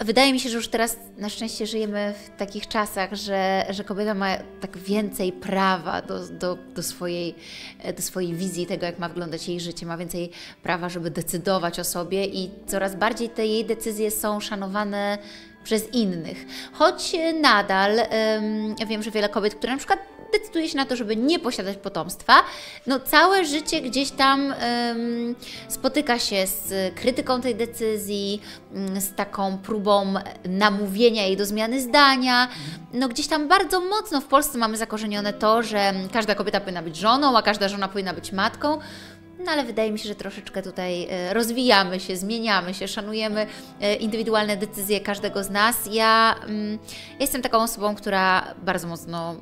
Wydaje mi się, że już teraz na szczęście żyjemy w takich czasach, że kobieta ma tak więcej prawa do swojej wizji tego, jak ma wyglądać jej życie, ma więcej prawa, żeby decydować o sobie i coraz bardziej te jej decyzje są szanowane przez innych. Choć nadal wiem, że wiele kobiet, które na przykład decyduje się na to, żeby nie posiadać potomstwa, no całe życie gdzieś tam spotyka się z krytyką tej decyzji, z taką próbą namówienia jej do zmiany zdania. No gdzieś tam bardzo mocno w Polsce mamy zakorzenione to, że każda kobieta powinna być żoną, a każda żona powinna być matką. No ale wydaje mi się, że troszeczkę tutaj rozwijamy się, zmieniamy się, szanujemy indywidualne decyzje każdego z nas. Ja jestem taką osobą, która bardzo mocno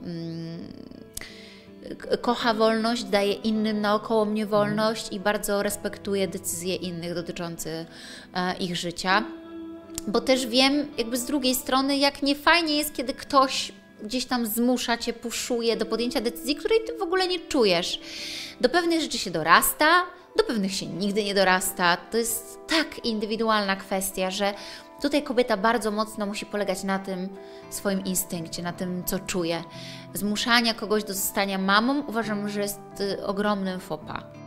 kocha wolność, daje innym naokoło mnie wolność i bardzo respektuje decyzje innych dotyczące ich życia. Bo też wiem jakby z drugiej strony, jak niefajnie jest, kiedy ktoś gdzieś tam zmusza Cię, puszuje do podjęcia decyzji, której Ty w ogóle nie czujesz. Do pewnych rzeczy się dorasta, do pewnych się nigdy nie dorasta. To jest tak indywidualna kwestia, że tutaj kobieta bardzo mocno musi polegać na tym swoim instynkcie, na tym, co czuje. Zmuszania kogoś do zostania mamą uważam, że jest ogromnym faux pas.